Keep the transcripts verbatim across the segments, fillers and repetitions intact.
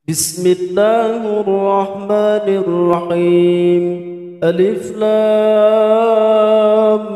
بسم الله الرحمن الرحيم. ألف لام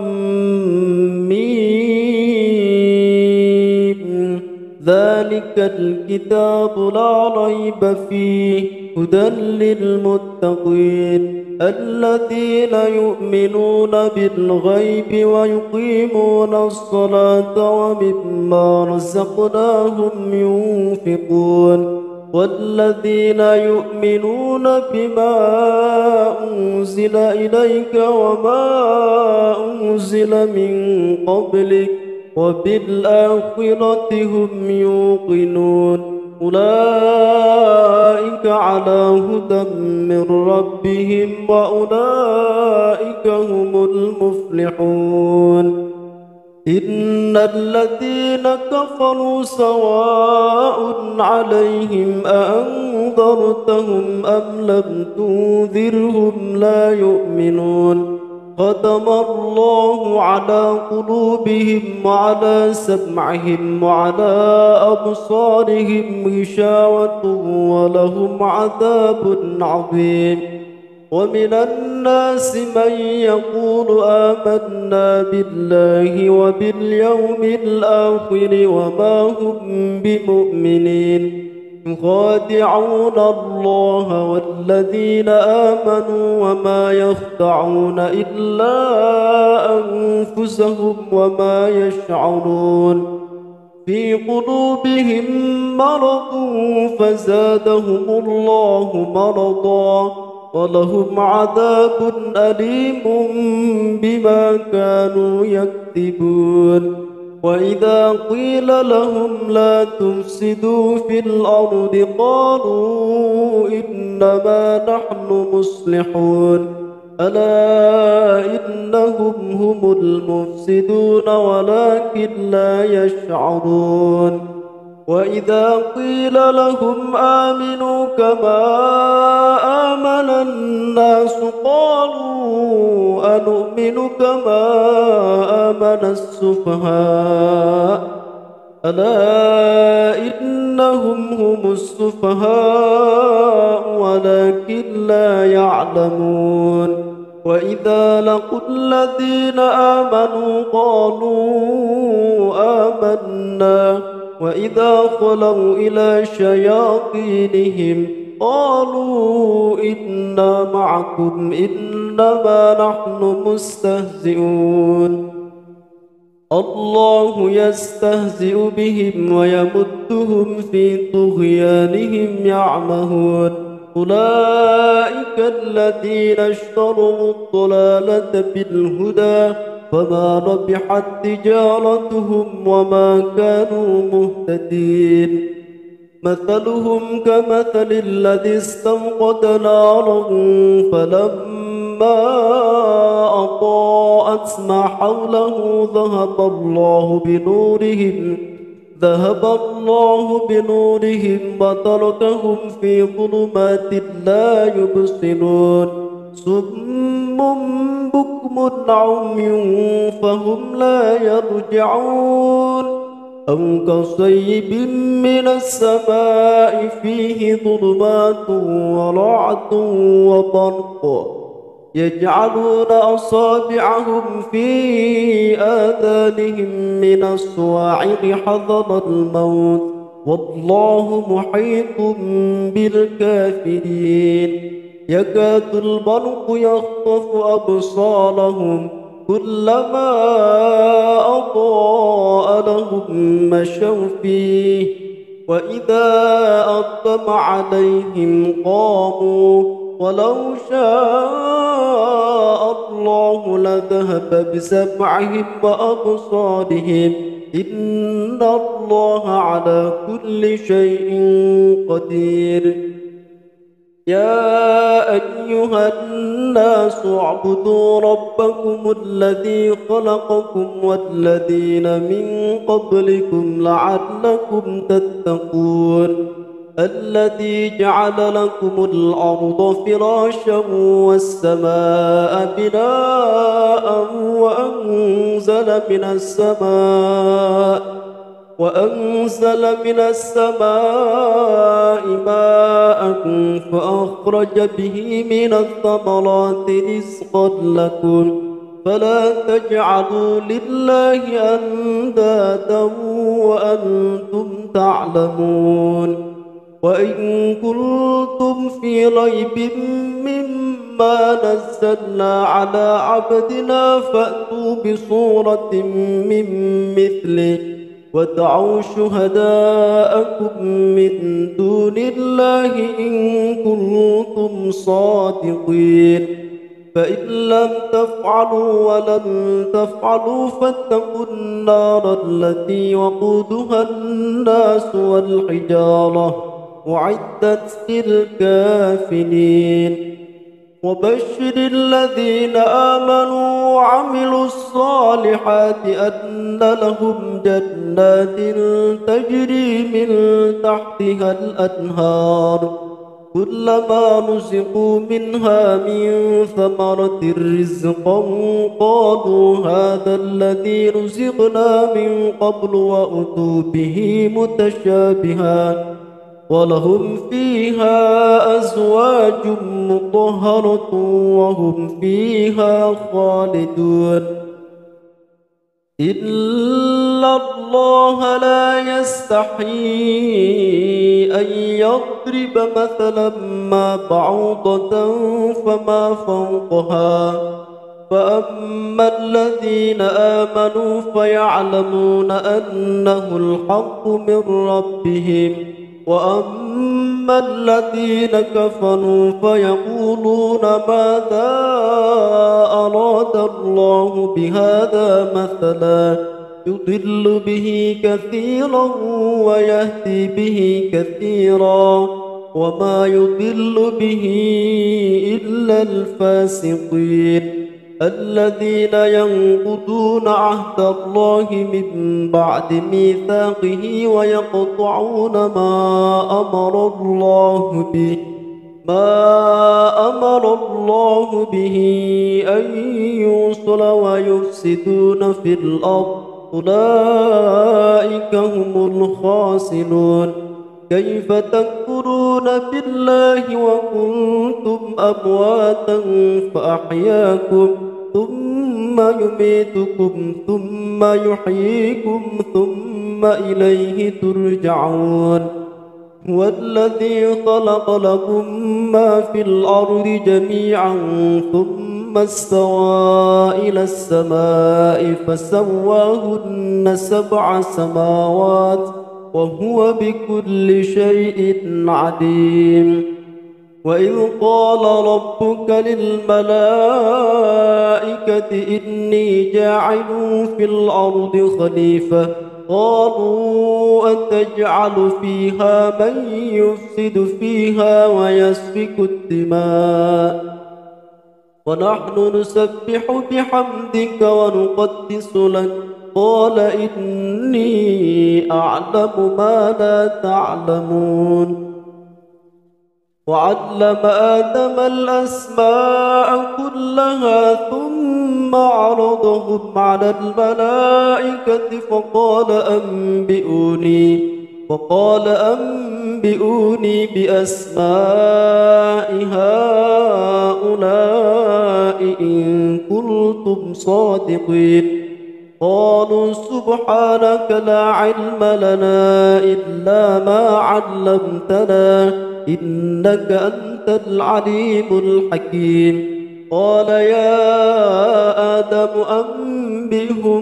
ميم. ذلك الكتاب لا ريب فيه هدى للمتقين الذين يؤمنون بالغيب ويقيمون الصلاة ومما رزقناهم ينفقون والذين يؤمنون بما أنزل إليك وما أنزل من قبلك وبالآخرة هم يوقنون أولئك على هدى من ربهم وأولئك هم المفلحون. إن الذين كفروا سواء عليهم أأنذرتهم أم لم تنذرهم لا يؤمنون. ختم الله على قلوبهم وعلى سمعهم وعلى أبصارهم غشاوة ولهم عذاب عظيم. ومن الناس من يقول آمنا بالله وباليوم الآخر وما هم بمؤمنين يخادعون الله والذين آمنوا وما يخدعون إلا أنفسهم وما يشعرون. في قلوبهم مرض فزادهم الله مرضا ولهم عذاب أليم بما كانوا يكذبون. وإذا قيل لهم لا تفسدوا في الأرض قالوا إنما نحن مصلحون ألا إنهم هم المفسدون ولكن لا يشعرون. وإذا قيل لهم آمنوا كما آمن الناس قالوا أنؤمن كما آمن السفهاء ألا إنهم هم السفهاء ولكن لا يعلمون. وإذا لقوا الذين آمنوا قالوا آمنا وإذا خلوا إلى شياطينهم قالوا إنا معكم إنما نحن مستهزئون. الله يستهزئ بهم ويمدهم في طغيانهم يعمهون. أولئك الذين اشتروا الضلالة بالهدى فما ربحت تجارتهم وما كانوا مهتدين. مثلهم كمثل الذي استوقد نارا فلما أضاءت ما حوله ذهب الله بنورهم ذهب الله بنورهم وتركهم في ظلمات لا يبصرون. صم بكم عمي فهم لا يرجعون. أو كصيب من السماء فيه ظلمات ورعد وبرق يجعلون أصابعهم في آذانهم من الصواعق حذر الموت والله محيط بالكافرين. يكاد البرق يخطف أبصارهم كلما أضاء لهم مشوا فيه وإذا أظلم عليهم قاموا ولو شاء الله لذهب بسمعهم وأبصارهم إن الله على كل شيء قدير. يا أيها الناس اعبدوا ربكم الذي خلقكم والذين من قبلكم لعلكم تتقون. الذي جعل لكم الأرض فراشا والسماء بناء وأنزل من السماء وأنزل من السماء ماء فأخرج به من الثمرات رزقا لكم فلا تجعلوا لله أندادا وأنتم تعلمون وإن كنتم في ريب مما نزلنا على عبدنا فأتوا بصورة من مثله وادعوا شهداءكم من دون الله إن كنتم صادقين فإن لم تفعلوا ولن تفعلوا فاتقوا النار التي وقودها الناس والحجارة أعدت للكافرين وبشر الذين آمنوا وعملوا الصالحات أن لهم جنات تجري من تحتها الأنهار كلما رزقوا منها من ثمرة رزقا قالوا هذا الذي رزقنا من قبل وأتوا به متشابها ولهم فيها أزواج مطهرة وهم فيها خالدون إن الله لا يستحيي أن يضرب مثلا ما بعوضة فما فوقها فأما الذين آمنوا فيعلمون أنه الحق من ربهم وأما الذين كفروا فيقولون ماذا أراد الله بهذا مثلا يضل به كثيرا ويهدي به كثيرا وما يضل به إلا الفاسقين الذين ينقضون عهد الله من بعد ميثاقه ويقطعون ما أمر الله به ما أمر الله به أن يوصل ويفسدون في الأرض أولئك هم الخاسرون كيف تكفرون بالله وكنتم أمواتا فأحياكم ثم يميتكم ثم يحييكم ثم إليه ترجعون هو الذي خلق لكم ما في الأرض جميعا ثم استوى إلى السماء فسواهن سبع سماوات وهو بكل شيء عليم وإذ قال ربك للملائكة إني جاعل في الأرض خليفة قالوا أتجعل فيها من يفسد فيها ويسفك الدماء ونحن نسبح بحمدك ونقدس لك قال إني أعلم ما لا تعلمون وعلم آدم الأسماء كلها ثم عرضهم على الملائكة فقال أنبئوني فقال أنبئوني بأسماء هؤلاء إن كنتم صادقين قالوا سبحانك لا علم لنا إلا ما علمتنا إنك أنت العليم الحكيم قال يا آدم أنبئهم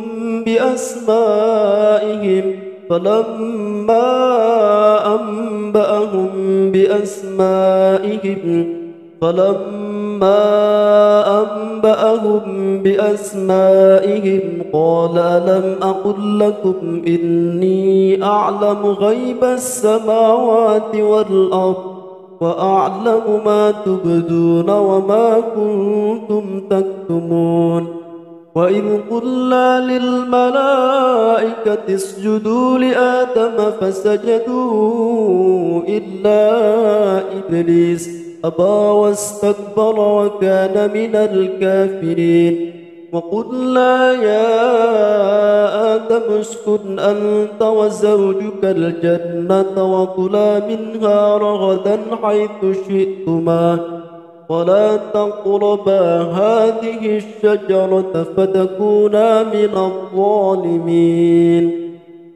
بأسمائهم فلما أنبأهم بأسمائهم فلما أنبأهم بأسمائهم قال ألم أقل لكم إني أعلم غيب السماوات والأرض وأعلم ما تبدون وما كنتم تكتمون وإذ قلنا للملائكة اسجدوا لآدم فسجدوا إلا إبليس أبى واستكبر وكان من الكافرين وقلنا يا آدم اسكن أنت وزوجك الجنة وكلا منها رغدا حيث شئتما ولا تقربا هذه الشجرة فتكونا من الظالمين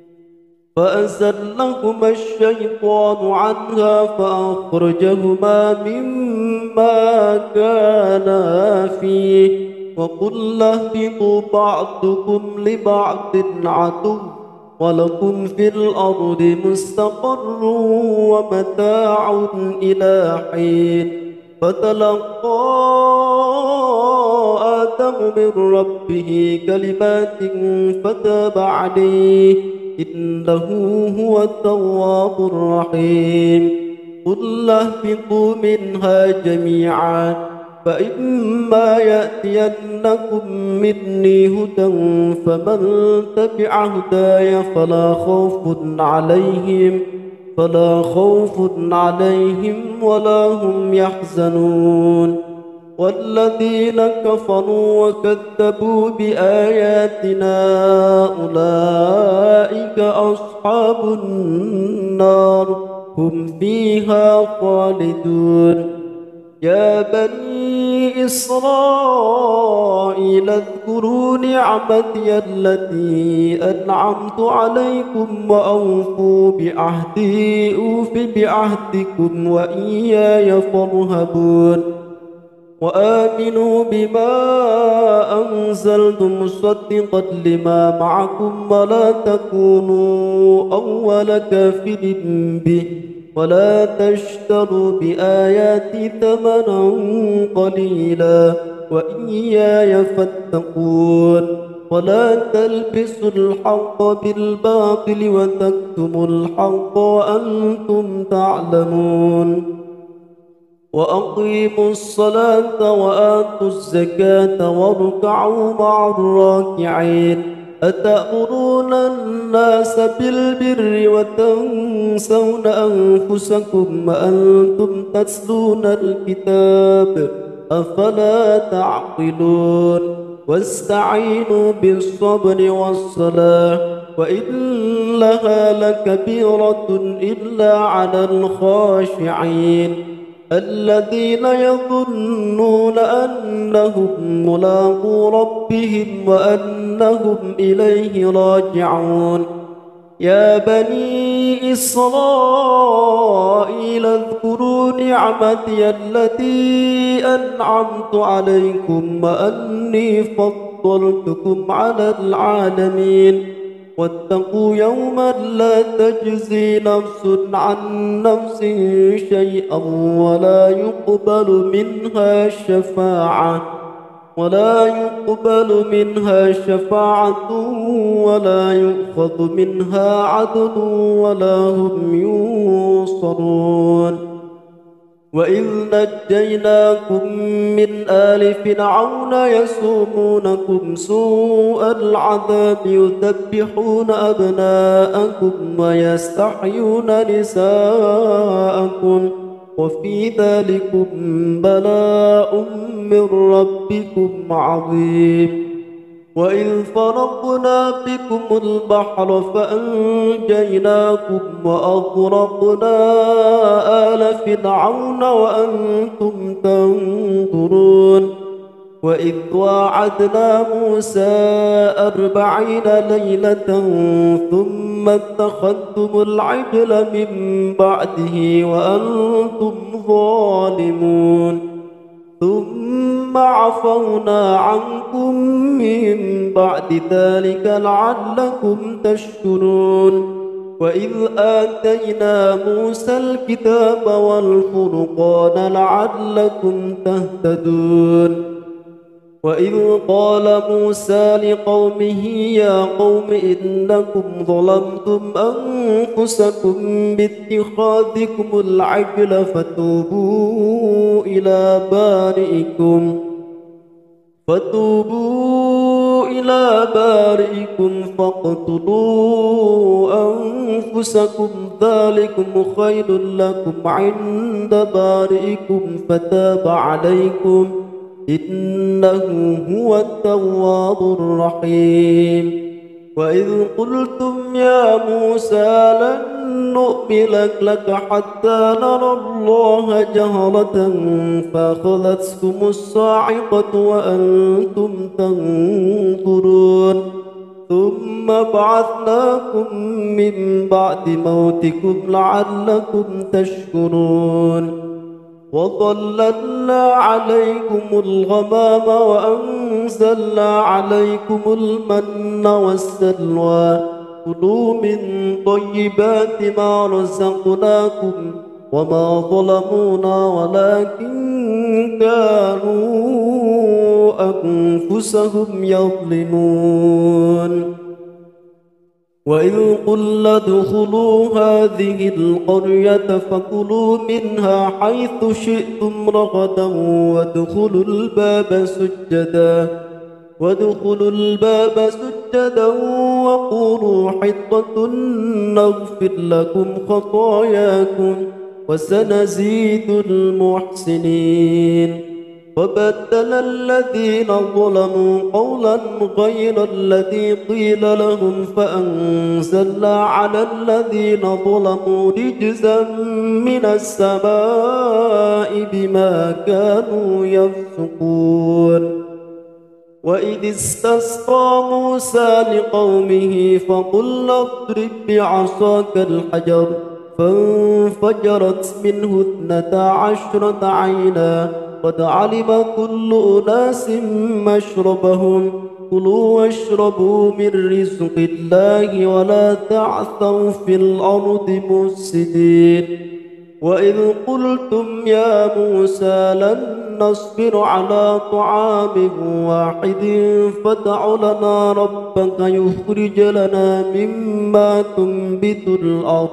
فأزلهما الشيطان عنها فأخرجهما مما كانا فيه وقلنا اهبطوا بعضكم لبعض عدو ولكم في الأرض مستقر ومتاع إلى حين فتلقى آدم من ربه كلمات فتاب عليه إنه هو التواب الرحيم قلنا اهبطوا منها جميعا فإما يأتينكم مني هدى فمن تبع هداي فلا خوف عليهم فلا خوف عليهم ولا هم يحزنون والذين كفروا وكذبوا بآياتنا أولئك أصحاب النار هم فيها خالدون يا بني إسرائيل اذكروا نعمتي التي أنعمت عليكم وأوفوا بعهدي أوف بعهدكم وإياي فارهبون وآمنوا بما أنزلت مصدقا لما معكم ولا تكونوا أول كافر به ولا تشتروا بآياتي ثمنا قليلا وإياي فاتقون ولا تلبسوا الحق بالباطل وتكتموا الحق وأنتم تعلمون وأقيموا الصلاة وآتوا الزكاة واركعوا مع الراكعين أتأمرون الناس بالبر وتنسون أنفسكم وأنتم تتلون الكتاب أفلا تعقلون واستعينوا بالصبر والصلاة وإنها لكبيرة إلا على الخاشعين الذين يظنون أنهم ملاقو ربهم وأنهم إليه راجعون يا بني إسرائيل اذكروا نعمتي التي أنعمت عليكم وأني فضلتكم على العالمين واتقوا يوما لا تجزي نفس عن نفس شيئا ولا يقبل منها شفاعة ولا يقبل منها شفاعة ولا يؤخذ منها عدل ولا هم ينصرون وإذ نجيناكم من آل فرعون يسومونكم سوء العذاب يذبحون أبناءكم ويستحيون نساءكم وفي ذلكم بلاء من ربكم عظيم وإذ فرقنا بكم البحر فأنجيناكم وأغرقنا آل فرعون وأنتم تنظرون وإذ واعدنا موسى أربعين ليلة ثم اتخذتم العجل من بعده وأنتم ظالمون ثم عفونا عنكم من بعد ذلك لعلكم تشكرون وإذ آتينا موسى الكتاب والفرقان لعلكم تهتدون وإذ قال موسى لقومه يا قوم إنكم ظلمتم أنفسكم باتخاذكم العجل فتوبوا إلى بارئكم فتوبوا إلى بارئكم فاقتلوا أنفسكم ذلكم خير لكم عند بارئكم فتاب عليكم إنه هو التواب الرحيم. وإذ قلتم يا موسى لن نؤمن لك حتى نرى الله جهرة فأخذتكم الصاعقة وأنتم تنظرون ثم بعثناكم من بعد موتكم لعلكم تشكرون. وظللنا عليكم الغمام وأنزلنا عليكم المن والسلوى كلوا من طيبات ما رزقناكم وما ظلمونا ولكن كانوا أنفسهم يظلمون. وإذ قلنا ادخلوا هذه القرية فكلوا منها حيث شئتم رغدا وادخلوا الباب سجدا وادخلوا الباب سجدا وقولوا حطة نغفر لكم خطاياكم وسنزيد المحسنين. وبدل الذين ظلموا قولا غير الذي قيل لهم فأنزلنا على الذين ظلموا رجزا من السماء بما كانوا يفسقون. وإذ استسقى موسى لقومه فقلنا اضرب بعصاك الحجر فانفجرت منه اثنتا عشرة عينا قد علم كل أناس مشربهم كلوا واشربوا من رزق الله ولا تعثوا في الأرض مفسدين. وإذ قلتم يا موسى لن نصبر على طعام واحد فادع لنا ربك يخرج لنا مما تنبت الأرض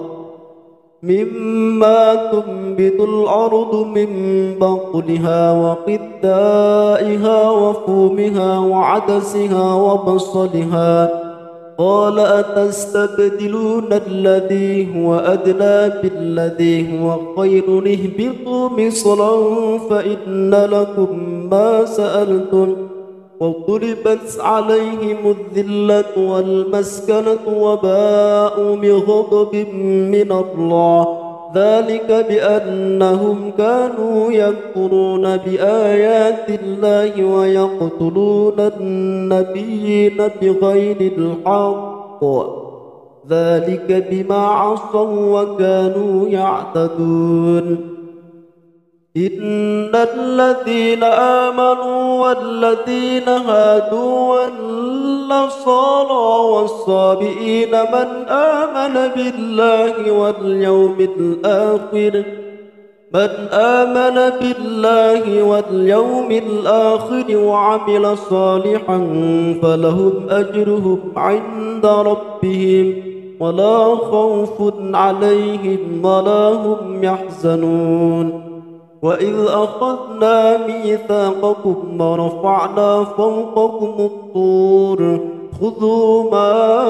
مما تنبت الأرض من بقلها وقثائها وفومها وعدسها وبصلها قال أتستبدلون الذي هو أدنى بالذي هو خير اهبطوا مصرا فإن لكم ما سألتم وضربت عليهم الذلة والمسكنة وباءوا بغضب من الله ذلك بأنهم كانوا يكفرون بآيات الله ويقتلون النبيين بغير الحق ذلك بما عصوا وكانوا يعتدون. إن الذين آمنوا والذين هادوا والنصارى والصابئين من آمن بالله واليوم الآخر من آمن بالله واليوم الآخر وعمل صالحا فلهم أجرهم عند ربهم ولا خوف عليهم ولا هم يحزنون. وإذ أخذنا ميثاقكم ورفعنا فوقكم الطور خذوا ما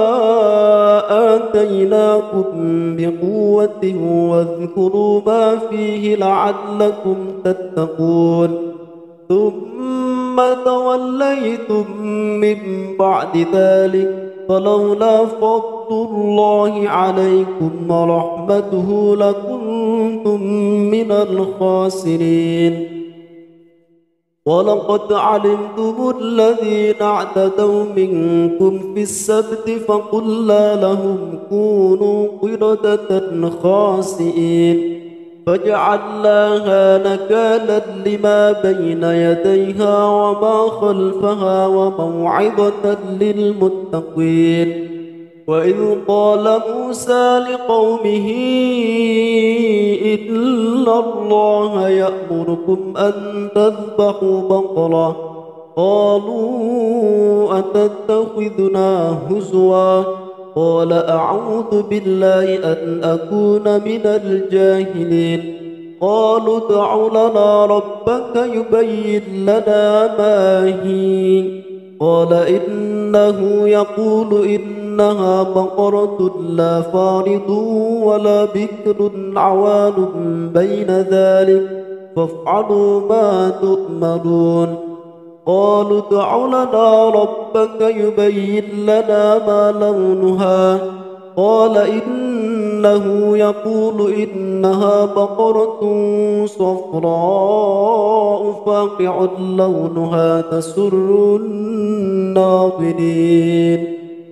آتيناكم بقوة واذكروا ما فيه لعلكم تتقون ثم توليتم من بعد ذلك فلولا فضل الله عليكم ورحمته لكنتم من الخاسرين. ولقد علمتم الذين اعتدوا منكم في السبت فقلنا لهم كونوا قردة خاسئين فجعلناها نكالا لما بين يديها وما خلفها وموعظة للمتقين. وإذ قال موسى لقومه إن الله يأمركم أن تذبحوا بقرة قالوا أتتخذنا هزوا قال أعوذ بالله أن أكون من الجاهلين. قالوا ادع لنا ربك يبين لنا ما هي قال إنه يقول إنها بقرة لا فارض ولا بكر عوان بين ذلك فافعلوا ما تؤمرون. قالوا ادع لنا ربك يبين لنا ما لونها قال إنه يقول إنها بقرة صفراء فاقع لونها تسر الناظرين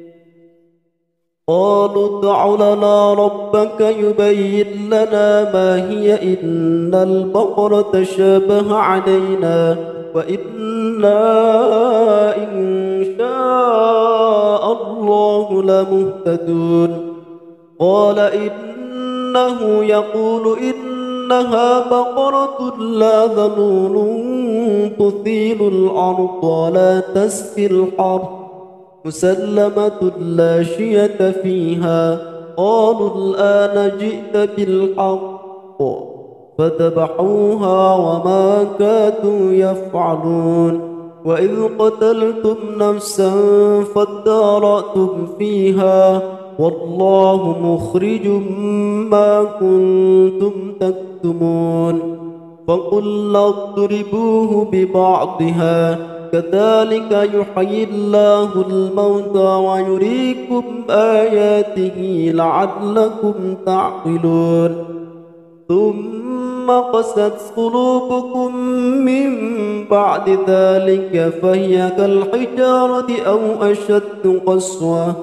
قالوا ادع لنا ربك يبين لنا ما هي إن البقرة شابه علينا وإنا إن شاء الله لمهتدون قال إنه يقول إنها بقرة لا ذلول تثير الأرض ولا تسقي الحرث مسلمة لا شية فيها قالوا الآن جئت بالحق فذبحوها وما كادوا يفعلون وإذ قتلتم نفسا فادارأتم فيها والله مخرج ما كنتم تكتمون فقلنا اضربوه ببعضها كذلك يحيي الله الموتى ويريكم آياته لعلكم تعقلون ثم قست قلوبكم من بعد ذلك فهي كالحجارة أو أشد قسوة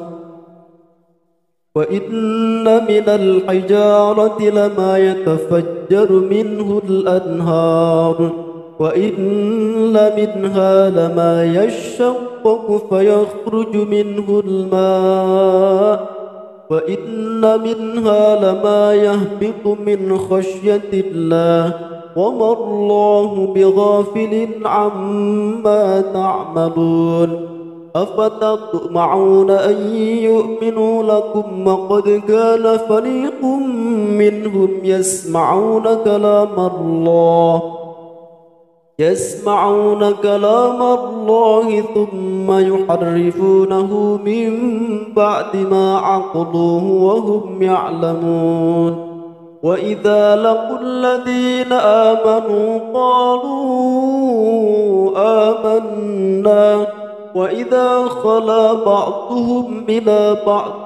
وإن من الحجارة لما يتفجر منه الأنهار وإن منها لما يشقق فيخرج منه الماء وإن منها لما يهبط من خشية الله وما الله بغافل عما تعملون أفتطمعون أن يؤمنوا لكم وقد كان فريق منهم يسمعون كلام الله يسمعون كلام الله ثم يحرفونه من بعد ما عقلوه وهم يعلمون وإذا لقوا الذين آمنوا قالوا آمنا وإذا خلا بعضهم إلى بعض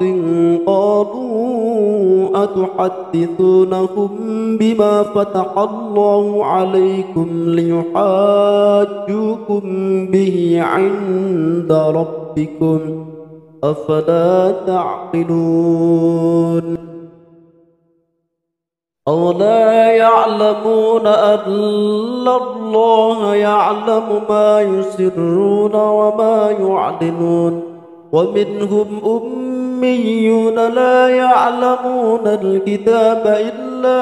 قالوا أتحدثونهم بما فتح الله عليكم ليحاجوكم به عند ربكم أفلا تعقلون أولا يعلمون أن الله يعلم ما يسرون وما يعلنون ومنهم أميون لا يعلمون الكتاب إلا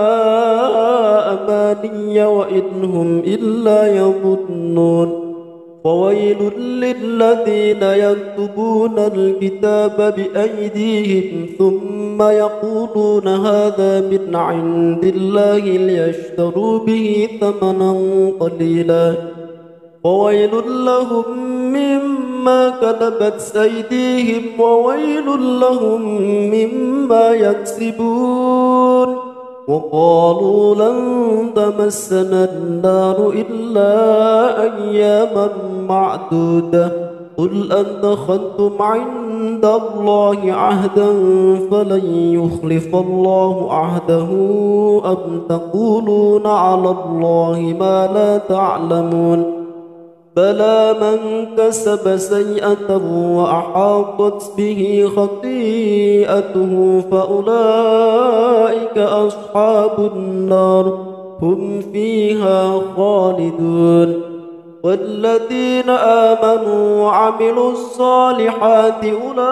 أماني وإن هم إلا يظنون فويل للذين يكتبون الكتاب بأيديهم ثم يقولون هذا من عند الله ليشتروا به ثمنا قليلا فويل لهم مما كتبت أيديهم وويل لهم مما يكسبون وقالوا لن تمسنا النار إلا أياما معدودة قل أتخذتم عند الله عهدا فلن يخلف الله عهده أم تقولون على الله ما لا تعلمون بلى من كسب سيئة وأحاطت به خطيئته فأولئك أصحاب النار هم فيها خالدون والذين آمنوا وعملوا الصالحات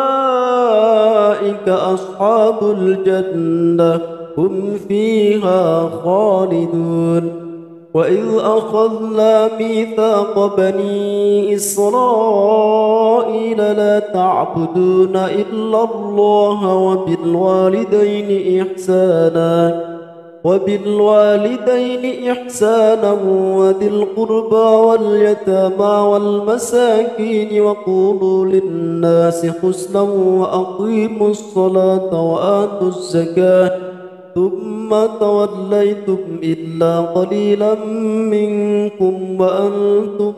أولئك أصحاب الجنة هم فيها خالدون وإذ أخذنا ميثاق بني إسرائيل لا تعبدون إلا الله وبالوالدين إحسانا وبالوالدين إحسانا وذي القربى واليتامى والمساكين وقولوا للناس حسنا وأقيموا الصلاة وآتوا الزكاة ثم توليتم إلا قليلا منكم وأنتم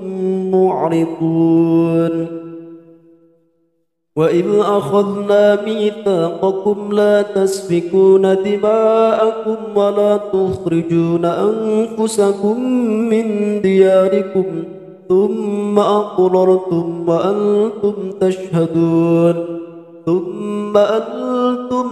معرضون وإذ أخذنا ميثاقكم لا تسفكون دماءكم ولا تخرجون أنفسكم من دياركم ثم أقررتم وأنتم تشهدون ثم أنتم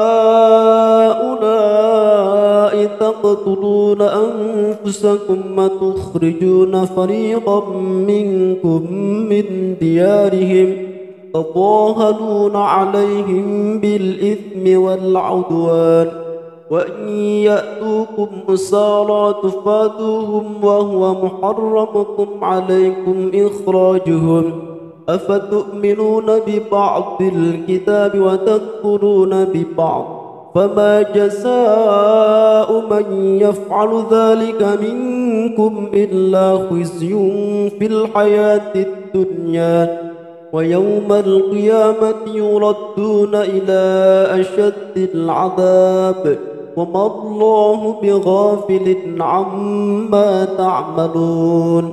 هؤلاء تقتلون أنفسكم وتخرجون فريقا منكم من ديارهم تظاهرون عليهم بالإثم والعدوان وإن يأتوكم أسارى تفادوهم وهو محرم عليكم إخراجهم أفتؤمنون ببعض الكتاب وتكفرون ببعض فما جزاء من يفعل ذلك منكم إلا خزي في الحياة الدنيا ويوم القيامة يردون إلى أشد العذاب وما الله بغافل عما تعملون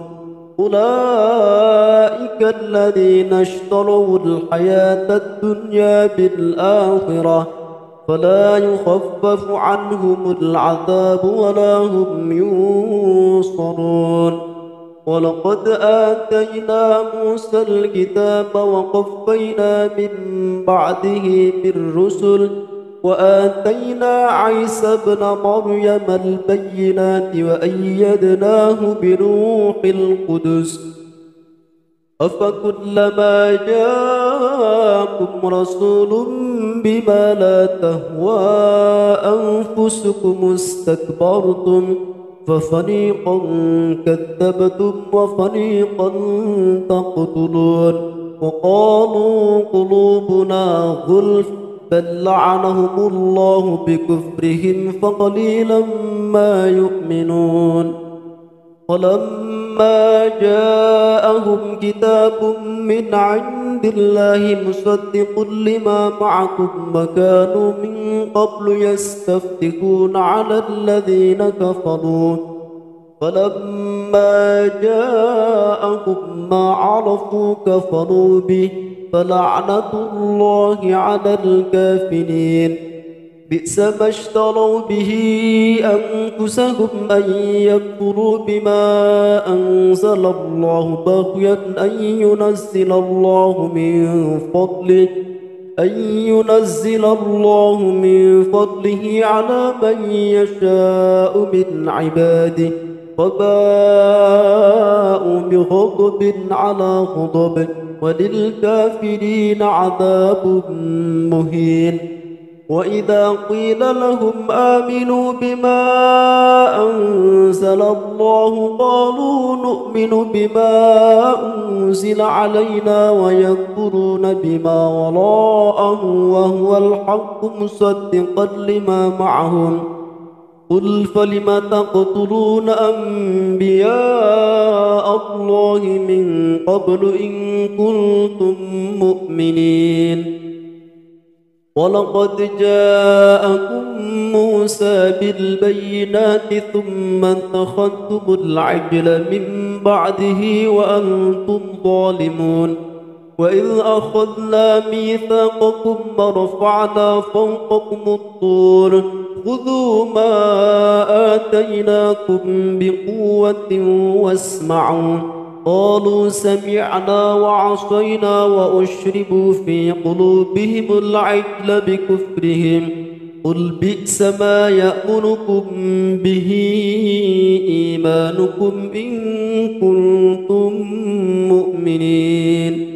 أولئك الذين اشتروا الحياة الدنيا بالآخرة فلا يخفف عنهم العذاب ولا هم ينصرون ولقد آتينا موسى الكتاب وقفينا من بعده بالرسل وآتينا عيسى ابن مريم البينات وأيدناه بروح القدس أفكلما جاءكم رسول بما لا تهوى أنفسكم استكبرتم ففريقا كذبتم وفريقا تقتلون وقالوا قلوبنا غلف بل لعنهم الله بكفرهم فقليلا ما يؤمنون ولما جاءهم كتاب من عند الله مصدق لما معكم وكانوا من قبل يستفتحون على الذين كفروا فلما جاءهم ما عرفوا كفروا به فلعنة الله على الكافرين بئس ما اشتروا به أنفسهم أن يكفروا بما أنزل الله بغيا أن ينزل الله من فضله أن ينزل الله من فضله على من يشاء من عباده فباءوا بغضب على غضب وللكافرين عذاب مهين وإذا قيل لهم آمنوا بما أنزل الله قالوا نؤمن بما أنزل علينا ويكفرون بما وراءه وهو الحق مصدقا لما معهم قل فلم تقتلون أنبياء الله من قبل إن كنتم مؤمنين ولقد جاءكم موسى بالبينات ثم اتخذتم العجل من بعده وأنتم ظالمون وإذ أخذنا ميثاقكم ورفعنا فوقكم الطور خذوا ما آتيناكم بقوة واسمعوا قالوا سمعنا وعصينا وأشربوا في قلوبهم العجل بكفرهم قل بئس ما يأمركم به إيمانكم إن كنتم مؤمنين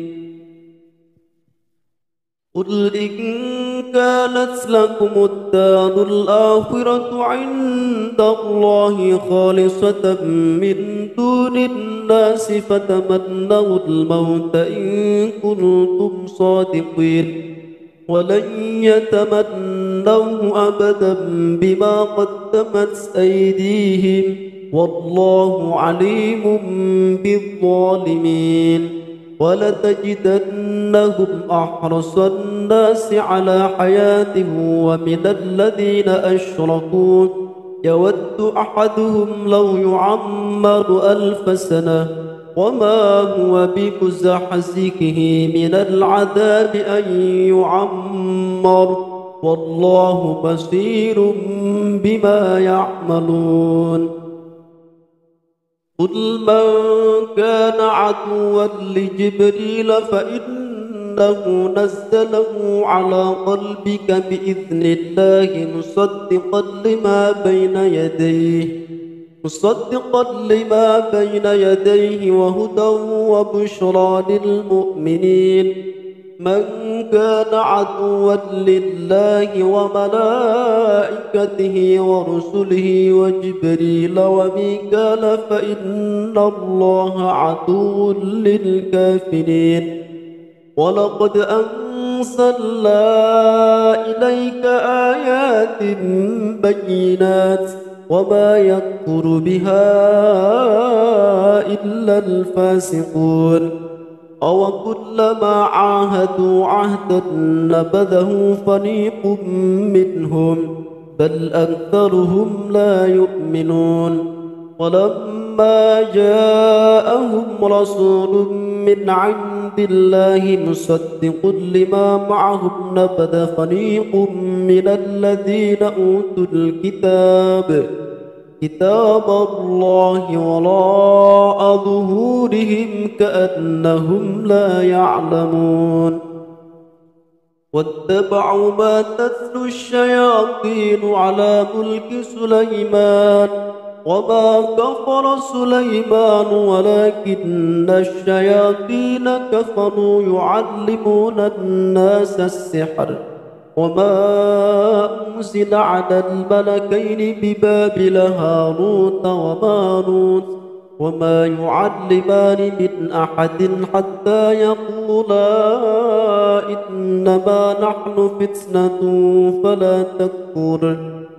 قل إن كانت لكم الدار الآخرة عند الله خالصة من دون الناس فتمنوا الموت إن كنتم صادقين ولن يتمنوه أبدا بما قدمت أيديهم والله عليم بالظالمين ولتجدنهم أحرص الناس على حياة ومن الذين أشركوا يود أحدهم لو يعمر ألف سنة وما هو بمزحزحه من العذاب أن يعمر والله بصير بما يعملون. قل من كان عدوا لجبريل فإنه نزله على قلبك بإذن الله مصدقا لما بين يديه مصدقا لما بين يديه وهدى وبشرى للمؤمنين. من كان عدوا لله وملائكته ورسله وجبريل وميكال فإن الله عدو للكافرين. ولقد أنزلنا إليك آيات بينات وما يكفر بها إلا الفاسقون. أو كلما عاهدوا عهدا نبذه فريق منهم بل أكثرهم لا يؤمنون. ولما جاءهم رسول من عند الله مصدق لما معهم نبذ فريق من الذين أوتوا الكتاب كتاب الله وراء ظهورهم كأنهم لا يعلمون. واتبعوا ما تتلو الشياطين على ملك سليمان وما كفر سليمان ولكن الشياطين كفروا يعلمون الناس السحر وما أنزل على الملكين ببابل هاروت وماروت وما يعلمان من أحد حتى يقولا إنما نحن فتنة فلا تكفر.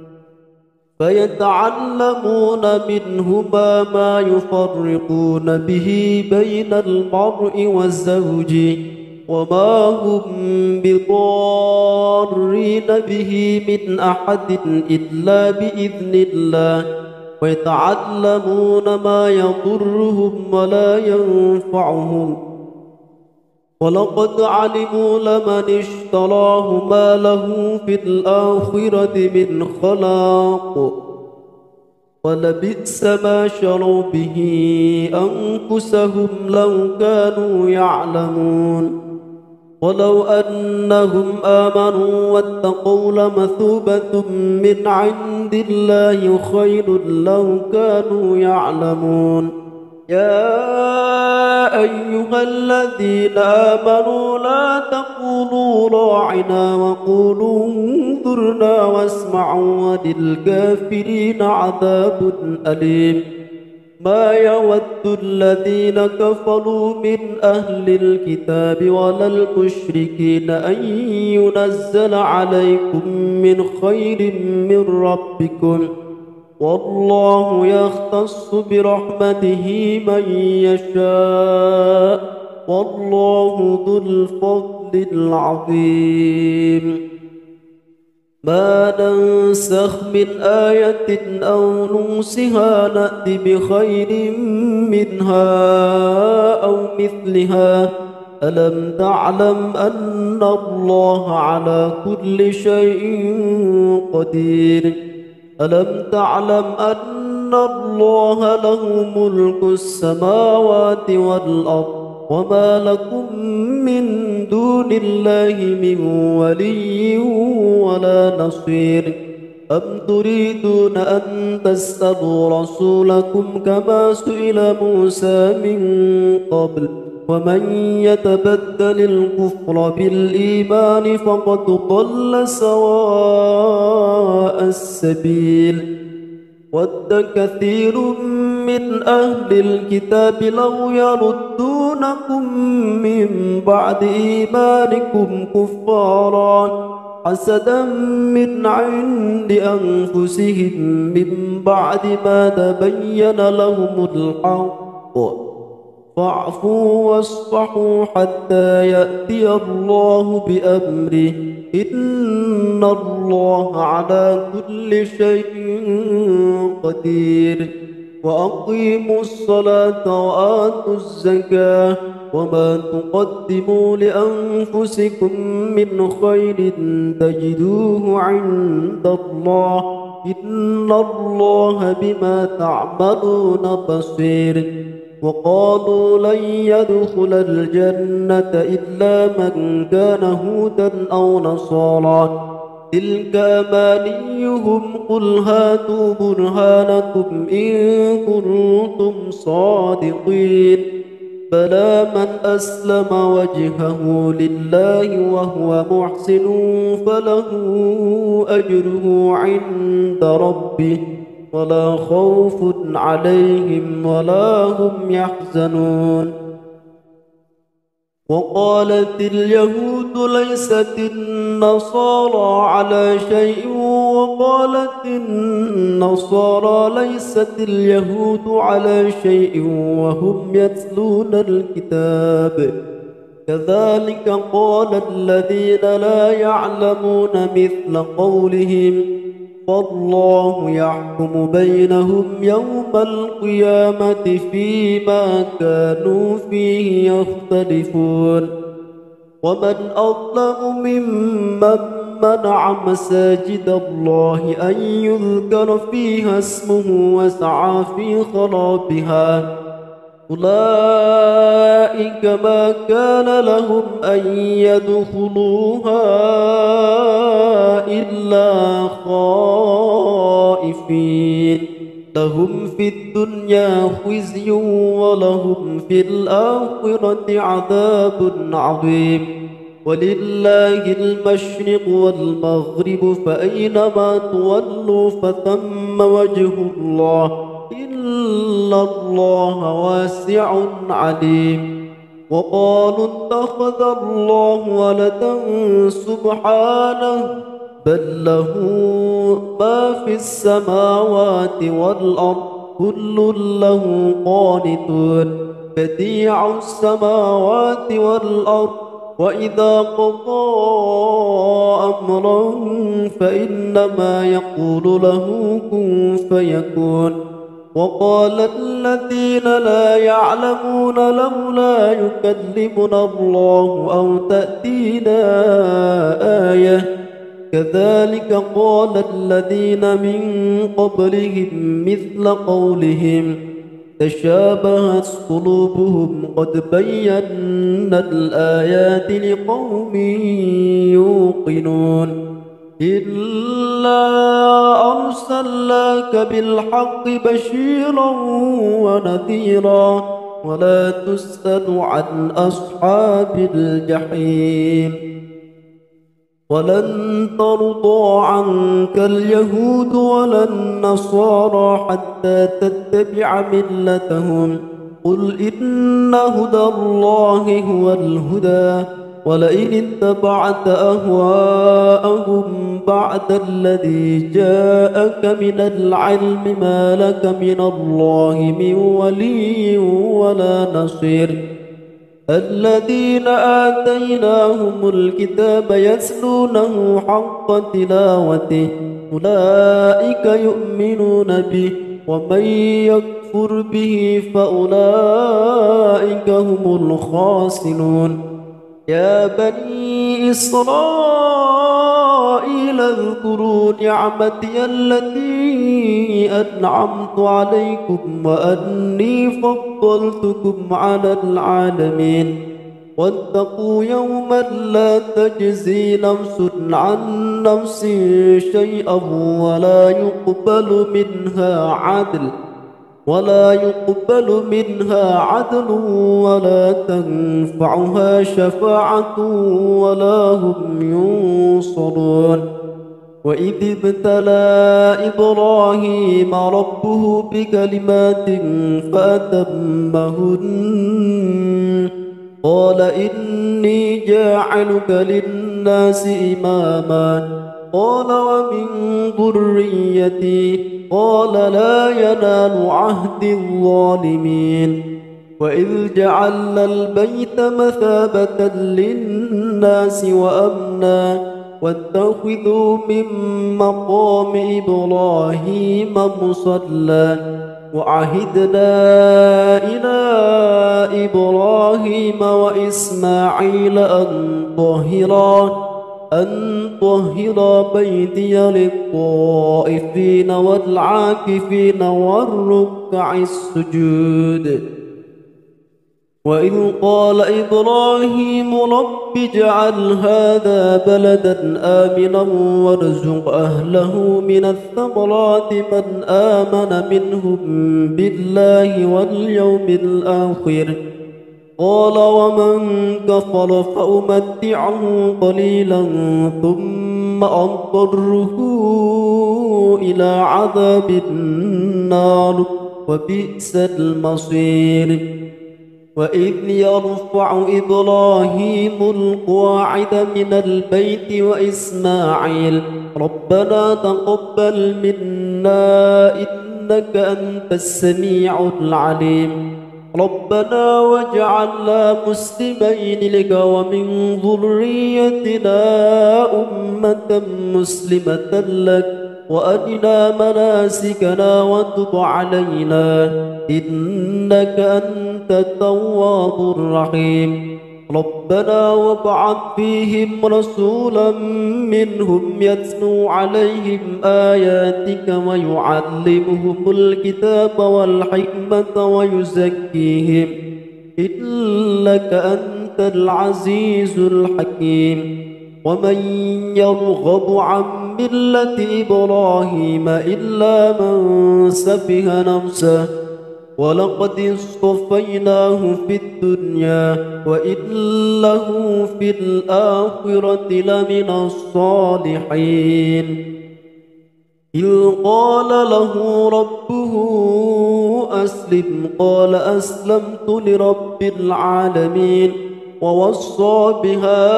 فيتعلمون منهما ما يفرقون به بين المرء والزوج وما هم بضارين به من أحد إلا بإذن الله ويتعلمون ما يضرهم ولا ينفعهم. ولقد علموا لمن اشتراه ما له في الآخرة من خلاق ولبئس ما شروا به أنفسهم لو كانوا يعلمون. ولو أنهم آمنوا واتقوا لمثوبة من عند الله خير لو كانوا يعلمون. يا أيها الذين آمنوا لا تقولوا راعنا وقولوا انظرنا واسمعوا وللكافرين عذاب أليم. ما يود الذين كفروا من أهل الكتاب ولا المشركين أن ينزل عليكم من خير من ربكم والله يختص برحمته من يشاء والله ذو الفضل العظيم. ما ننسخ من آية أو ننسها نأت بخير منها أو مثلها. ألم تعلم أن الله على كل شيء قدير. ألم تعلم أن الله له ملك السماوات والأرض وما لكم من دون الله من ولي ولا نصير. أم تريدون أن تسألوا رسولكم كما سئل موسى من قبل ومن يتبدل الكفر بالإيمان فقد ضل سواء السبيل. ود كثير من أهل الكتاب لو يردونكم من بعد إيمانكم كفارا حسدا من عند أنفسهم من بعد ما تبين لهم الحق فاعفوا واصفحوا حتى يأتي الله بأمره إن الله على كل شيء قدير وأقيموا الصلاة وآتوا الزكاة وما تقدموا لأنفسكم من خير تجدوه عند الله إن الله بما تعملون بصير وقالوا لن يدخل الجنة إلا من كان هودا أو نصارى تلك أمانيهم قل هاتوا برهانكم إن كنتم صادقين بلى من أسلم وجهه لله وهو محسن فله أجره عند ربه ولا خوف عليهم ولا هم يحزنون وقالت اليهود ليست النصارى على شيء وقالت النصارى ليست اليهود على شيء وهم يتلون الكتاب كذلك قال الذين لا يعلمون مثل قولهم فالله يحكم بينهم يوم القيامة فيما كانوا فيه يختلفون ومن أظلم ممن منع مساجد الله أن يذكر فيها اسمه وسعى في خرابها أولئك ما كان لهم أن يدخلوها إلا خائفين لهم في الدنيا خزي ولهم في الآخرة عذاب عظيم ولله المشرق والمغرب فأينما تولوا فثم وجه الله إن الله واسع عليم وقالوا اتخذ الله ولدا سبحانه بل له ما في السماوات والأرض كل له قانتون بديع السماوات والأرض وإذا قضى أمرا فإنما يقول له كن فيكون وقال الذين لا يعلمون لولا يكلمنا الله أو تأتينا آية كذلك قال الذين من قبلهم مثل قولهم تشابهت قلوبهم قد بينا الآيات لقوم يوقنون إلا أرسلناك بالحق بشيرا ونذيرا ولا تسأل عن أصحاب الجحيم ولن ترضى عنك اليهود ولا النصارى حتى تتبع ملتهم قل إن هدى الله هو الهدى ولئن اتبعت أهواءهم بعد الذي جاءك من العلم ما لك من الله من ولي ولا نصير الذين آتيناهم الكتاب يتلونه حق تلاوته أولئك يؤمنون به ومن يكفر به فأولئك هم الخاسرون يا بني إسرائيل اذكروا نعمتي التي أنعمت عليكم وأني فضلتكم على العالمين واتقوا يوما لا تجزي نفس عن نفس شيئا ولا يقبل منها عدل ولا يقبل منها عدل ولا تنفعها شفاعة ولا هم ينصرون وإذ ابتلى إبراهيم ربه بكلمات فأتمهن قال إني جاعلك للناس إماما قال ومن ذريتي قال لا ينال عهد الظالمين وإذ جعلنا البيت مثابة للناس وأمنا واتخذوا من مقام إبراهيم مصلى وعهدنا إلى إبراهيم وإسماعيل أن طهرا أن طهر بيتي للطائفين والعاكفين والركع السجود. وإذ قال إبراهيم رب اجعل هذا بلدا آمنا وارزق أهله من الثمرات من آمن منهم بالله واليوم الآخر قال ومن كفر فأمتعه قليلا ثم أضطره إلى عذاب النار وبئس المصير. وإذ يرفع إبراهيم القواعد من البيت وإسماعيل ربنا تقبل منا إنك أنت السميع العليم ربنا واجعلنا مسلمين لك ومن ذريتنا أمة مسلمة لك وأرنا مناسكنا وتب علينا إنك أنت التواب الرحيم ربنا وابعث فيهم رسولا منهم يتلو عليهم آياتك ويعلمهم الكتاب والحكمة ويزكيهم إنك أنت العزيز الحكيم. ومن يرغب عن ملة إبراهيم إلا من سفه نفسه ولقد اصطفيناه في الدنيا وإنه في الآخرة لمن الصالحين. إذ قال له ربه أسلم قال أسلمت لرب العالمين ووصى بها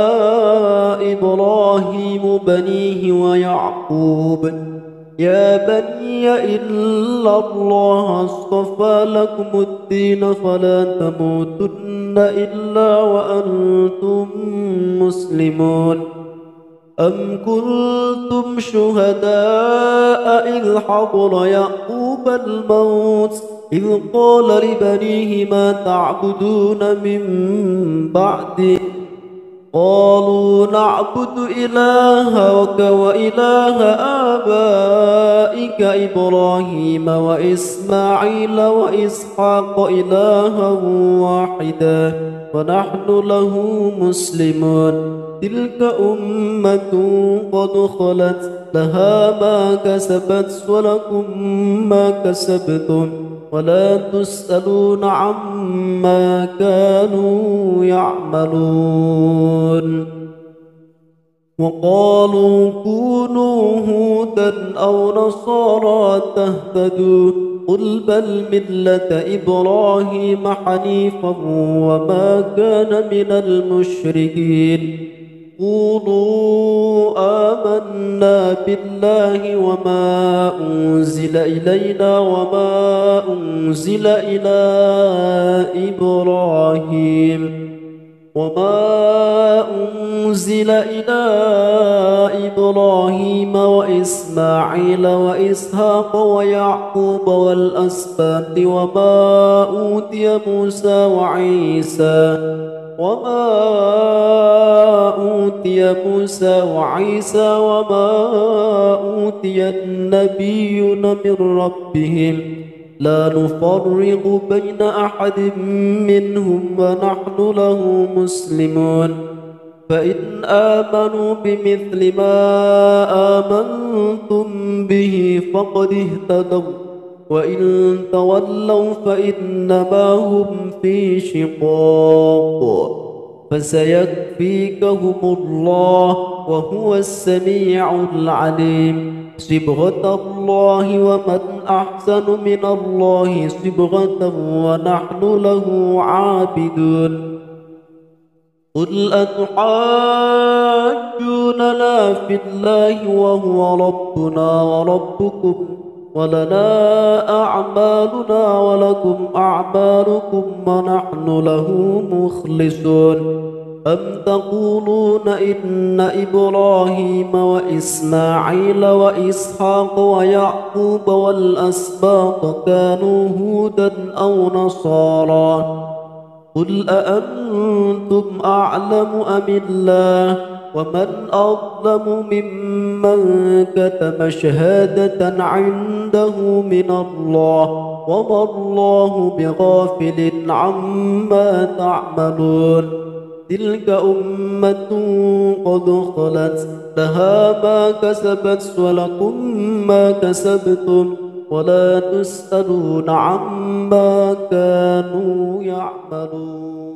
إبراهيم بنيه ويعقوب يا بني إن الله اصطفى لكم الدين فلا تموتن إلا وأنتم مسلمون. أم كنتم شهداء إذ حضر يعقوب الموت إذ قال لبنيه ما تعبدون من بعدي قالوا نعبد إلهك وإله آبائك إبراهيم وإسماعيل وإسحاق إلها واحدا ونحن له مسلمون. تلك أمة قد خلت لها ما كسبت ولكم ما كسبتم ولا تسألون عما كانوا يعملون. وقالوا كونوا هودا أو نصارى تهتدوا قل بل ملة إبراهيم حنيفا وما كان من المشركين. قولوا آمنا بالله وما أنزل إلينا وما أنزل إلى إبراهيم وما أنزل إلى إبراهيم وإسماعيل وإسحاق ويعقوب والأسباط وما أوتي موسى وعيسى وما أوتي موسى وعيسى وما أوتي النبيون من ربهم لا نفرق بين أحد منهم ونحن له مسلمون. فإن آمنوا بمثل ما آمنتم به فقد اهتدوا وإن تولوا فإنما هم في شقاق فسيكفيكهم الله وهو السميع العليم. صبغة الله ومن أحسن من الله صبغة ونحن له عابدون. قل أتحاجوننا في الله وهو ربنا وربكم ولنا أعمالنا ولكم أعمالكم ونحن له مخلصون أم تقولون إن إبراهيم وإسماعيل وإسحاق ويعقوب والأسباط كانوا هودا أو نصارى قل أأنتم أعلم أم الله ومن أظلم ممن كتم شهادة عنده من الله وما الله بغافل عما تعملون تلك أمة قد خلت لها ما كسبت ولكم ما كسبتم ولا تسألون عما كانوا يعملون.